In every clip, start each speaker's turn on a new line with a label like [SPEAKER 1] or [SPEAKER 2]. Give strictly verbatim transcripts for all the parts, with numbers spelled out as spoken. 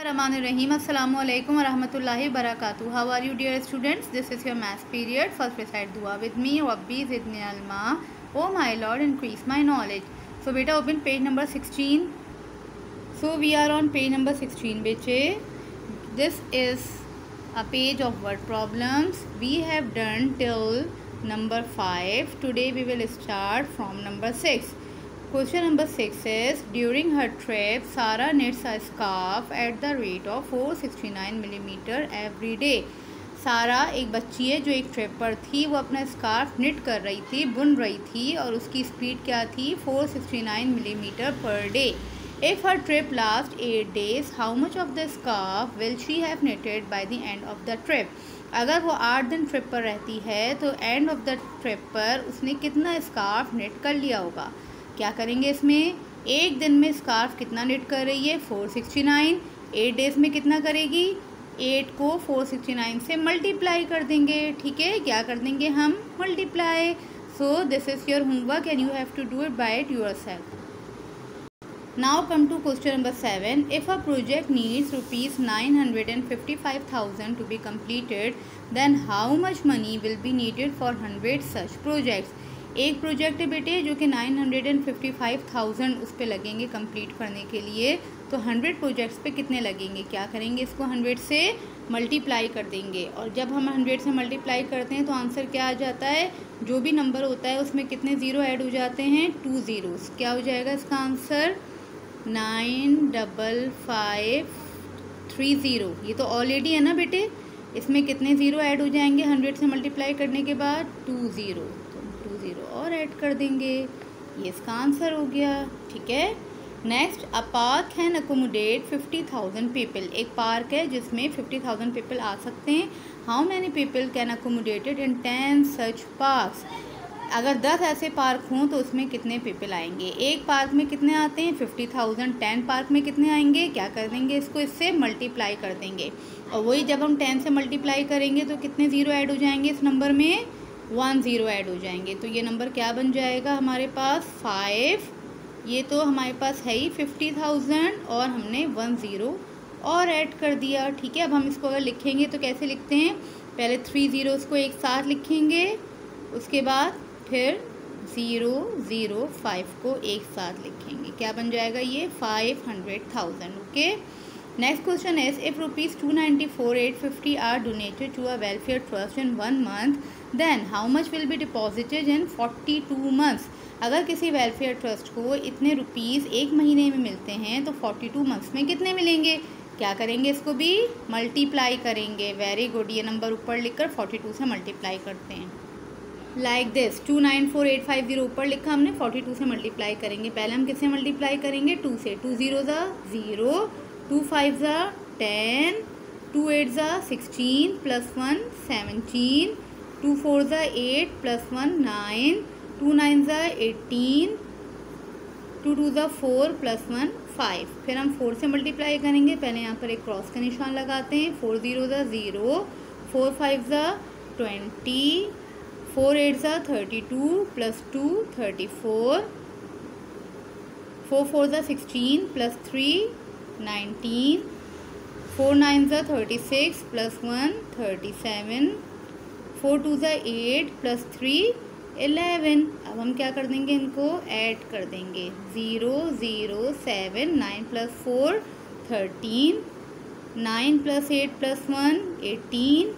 [SPEAKER 1] Bismillahirrahmanirrahim. Assalamu alaikum wa rahmatullahi wa barakatuh. How are you, dear students? This is your maths period. First recite dua with me. Rabbi zidni ilma. Oh my Lord, increase my knowledge. So beta, open page number sixteen. So we are on page number sixteen, beche. This is a page of word problems. We have done till number five. Today we will start from number six. Question number six is, during her trip, Sarah knits a scarf at the rate of four sixty-nine millimeter every day. सारा एक बच्ची है जो एक trip पर थी, वो अपना स्कार्फ निट कर रही थी, बुन रही थी और उसकी स्पीड क्या थी, four sixty nine millimeter per day. If her trip lasts eight days, how much of the scarf will she have knitted by the end of the trip? अगर वो आठ दिन ट्रिप पर रहती है तो एंड ऑफ द ट्रिप पर उसने कितना स्कार्फ निट कर लिया होगा. क्या करेंगे इसमें, एक दिन में स्कार्फ कितना निट कर रही है, four sixty nine. Eight days में कितना करेगी, एट को फोर सिक्सटी नाइन से मल्टीप्लाई कर देंगे. ठीक है, क्या कर देंगे हम, multiply. So this is your homework and you have to do it by it yourself. Now come to question number seven. If a project needs rupees nine hundred fifty-five thousand to be completed, then how much money will be needed for one hundred such projects? एक project है बेटे जो कि nine hundred and fifty five thousand उस पर लगेंगे complete करने के लिए. तो हंड्रेड प्रोजेक्ट्स पे कितने लगेंगे, क्या करेंगे, इसको हंड्रेड से मल्टीप्लाई कर देंगे. और जब हम हंड्रेड से मल्टीप्लाई करते हैं तो आंसर क्या आ जाता है, जो भी नंबर होता है उसमें कितने ज़ीरो ऐड हो जाते हैं, टू ज़ीरोज़. क्या हो जाएगा इसका answer, nine double five three zero. ये तो ऑलरेडी है ना बेटे, इसमें कितने ज़ीरो ऐड हो जाएंगे हंड्रेड से मल्टीप्लाई करने के बाद, टू ज़ीरो. तो टू ज़ीरो और ऐड कर देंगे, ये इसका आंसर हो गया. ठीक है, next, a park can accommodate fifty thousand people. एक पार्क है जिसमें फिफ्टी थाउजेंड पीपल आ सकते हैं. How many people can accommodated in ten such parks. अगर दस ऐसे पार्क हों तो उसमें कितने पीपल आएंगे. एक पार्क में कितने आते हैं, फिफ्टी थाउजेंड. टेन पार्क में कितने आएंगे, क्या कर देंगे, इसको इससे मल्टीप्लाई कर देंगे. और वही जब हम टेन से मल्टीप्लाई करेंगे तो कितने ज़ीरो ऐड हो जाएंगे इस नंबर में, वन ज़ीरो ऐड हो जाएंगे. तो ये नंबर क्या बन जाएगा हमारे पास, फाइव. ये तो हमारे पास है ही फिफ्टी थाउजेंड और हमने वन ज़ीरो और ऐड कर दिया. ठीक है, अब हम इसको अगर लिखेंगे तो कैसे लिखते हैं, पहले थ्री ज़ीरोज़ को एक साथ लिखेंगे, उसके बाद फिर ज़ीरो ज़ीरो फाइव को एक साथ लिखेंगे. क्या बन जाएगा ये, five hundred thousand. Okay, next question is, if rupees two ninety four eight fifty are donated to a welfare trust in one month, then how much will be deposited in forty two months. अगर किसी welfare trust को इतने rupees एक महीने में मिलते हैं तो फोर्टी टू मंथ्स में कितने मिलेंगे. क्या करेंगे, इसको भी मल्टीप्लाई करेंगे. वेरी गुड, ये नंबर ऊपर लिखकर फोर्टी टू से मल्टीप्लाई करते हैं. Like this, two nine four eight five zero ऊपर लिखा हमने, फोर्टी टू से मल्टीप्लाई करेंगे. पहले हम किससे मल्टीप्लाई करेंगे, टू से. टू ज़ीरो ज़ा ज़ीरो, टू फाइव ज़ा टेन, टू एट ज़ा sixteen, plus one seventeen, two four ज़ा eight, plus one nine, two nine ज़ा एटीन, टू टू ज़ा फोर, प्लस वन फाइव. फिर हम फोर से मल्टीप्लाई करेंगे. पहले यहाँ पर एक क्रॉस का निशान लगाते हैं. फोर ज़ीरो ज़ा ज़ीरो, फोर फाइव ज़ा ट्वेंटी, फोर एट ज़ा thirty two, plus two thirty four, four four ज़ा sixteen, plus three nineteen, four nine ज़ा thirty six, plus one thirty seven, four two ज़ा एट, प्लस थ्री इलेवन. अब हम क्या कर देंगे, इनको ऐड कर देंगे. Zero zero seven, nine plus four thirteen, nine plus eight plus one eighteen,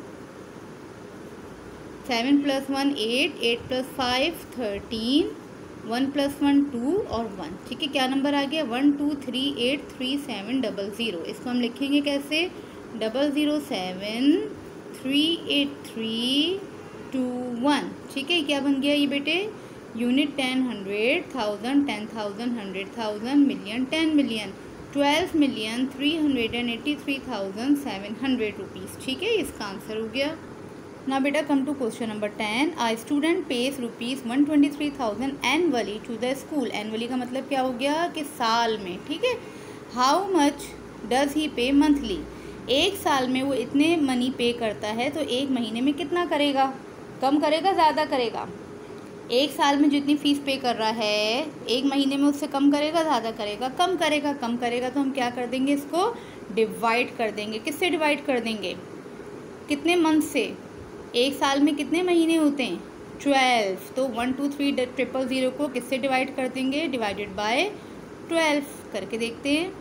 [SPEAKER 1] seven plus one eight, eight plus five thirteen, one plus one two और वन. ठीक है, क्या नंबर आ गया, one two three eight three seven double zero. इसको हम लिखेंगे कैसे, double zero seven three eight three two one. ठीक है, क्या बन गया ये बेटे, unit ten hundred, thousand ten thousand, hundred thousand, million ten million, twelve million three hundred and eighty three thousand seven hundred rupees. ठीक है, इसका आंसर हो गया. ना बेटा, come to question number ten. A student pays rupees one twenty three thousand annually to the school. Annually का मतलब क्या हो गया कि साल में. ठीक है, हाउ मच डज ही पे मंथली. एक साल में वो इतने मनी पे करता है तो एक महीने में कितना करेगा, कम करेगा ज़्यादा करेगा. एक साल में जितनी फ़ीस पे कर रहा है एक महीने में उससे कम करेगा, ज़्यादा करेगा, कम करेगा, कम करेगा, तो हम क्या कर देंगे, इसको डिवाइड कर देंगे। किससे डिवाइड कर देंगे, कितने मंथ से, एक साल में कितने महीने होते हैं, ट्वेल्व। तो one two three triple zero को किससे डिवाइड कर देंगे, डिवाइडेड बाय ट्वेल्व। करके देखते हैं।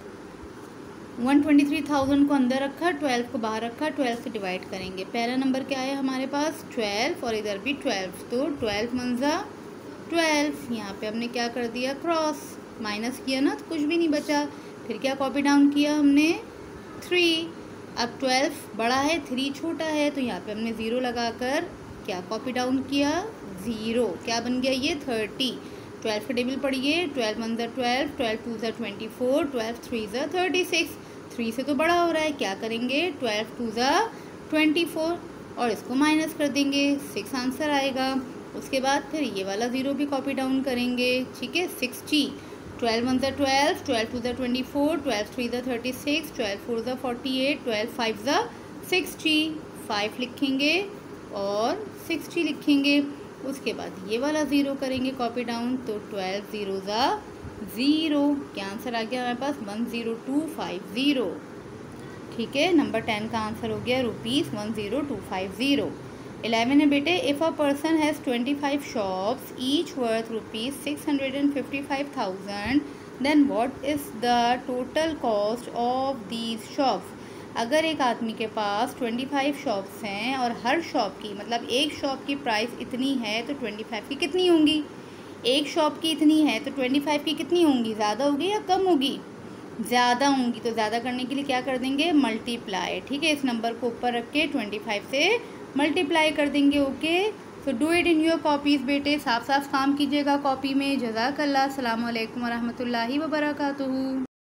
[SPEAKER 1] वन ट्वेंटी थ्री थाउजेंड को अंदर रखा, ट्वेल्व को बाहर रखा, ट्वेल्व से डिवाइड करेंगे। पहला नंबर क्या है हमारे पास, ट्वेल्व, और इधर भी ट्वेल्व, तो ट्वेल्व मंजा ट्वेल्व। यहाँ पे हमने क्या कर दिया, क्रॉस, माइनस किया ना तो कुछ भी नहीं बचा। फिर क्या कॉपी डाउन किया हमने, थ्री। अब ट्वेल्व बड़ा है, थ्री छोटा है, तो यहाँ पे हमने ज़ीरो लगाकर क्या कॉपी डाउन किया, ज़ीरो। क्या बन गया ये, थर्टी। ट्वेल्व का टेबल पढ़िए, ट्वेल्व वन ज़ा ट्वेल्व, ट्वेल्व टू ज़ा ट्वेंटी फोर, ट्वेल्व थ्री ज़ा थर्टी सिक्स। थ्री से तो बड़ा हो रहा है, क्या करेंगे, ट्वेल्व टू ज़ा ट्वेंटी फोर, और इसको माइनस कर देंगे, सिक्स आंसर आएगा। उसके बाद फिर ये वाला ज़ीरो भी कॉपी डाउन करेंगे, ठीक है, सिक्सटी। ट्वेल्व वन ज़ा ट्वेल्व, ट्वेल्व टू ज़ा ट्वेंटी फोर, ट्वेल्व थ्री ज़ा थर्टी सिक्स, ट्वेल्व फोर ज़ा फोर्टी एट, ट्वेल्व फाइव ज़ा सिक्सटी। फाइव लिखेंगे और सिक्सटी लिखेंगे। उसके बाद ये वाला ज़ीरो करेंगे कॉपी डाउन, तो ट्वेल्व ज़ीरो ज़ा ज़ीरो। क्या आंसर आ गया हमारे पास, one zero two five zero. ठीक है, नंबर टेन का आंसर हो गया rupees one zero two five zero. Eleven है बेटे, if a person has twenty five shops each worth rupees six hundred and fifty five thousand, then what is the total cost of these shops. अगर एक आदमी के पास twenty five shops हैं और हर shop की, मतलब एक शॉप की प्राइस इतनी है तो ट्वेंटी फाइव की कितनी होंगी, एक शॉप की इतनी है तो ट्वेंटी फाइव की कितनी होंगी, ज़्यादा होगी या कम होगी, ज़्यादा होंगी। तो ज़्यादा करने के लिए क्या कर देंगे, मल्टीप्लाई। ठीक है, इस नंबर को ऊपर रख के ट्वेंटी फाइव से मल्टीप्लाई कर देंगे। Okay, so do it in your copies बेटे, साफ साफ काम कीजिएगा कॉपी में। जज़ाकल्लाह, अस्सलाम वालेकुम व रहमतुल्लाहि व बरकातुहू।